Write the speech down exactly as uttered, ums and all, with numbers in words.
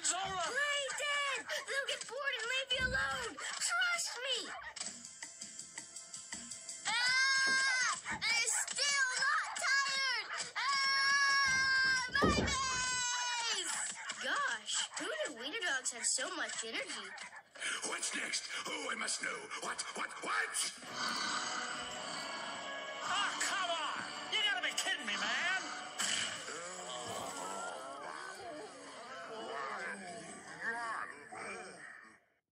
Zora! Play dead! They'll get bored and leave you alone! Trust me! Ah! They're still not tired! Ah! Babies! Gosh, who knew wiener dogs had so much energy? What's next? Oh, I must know. What, what, what?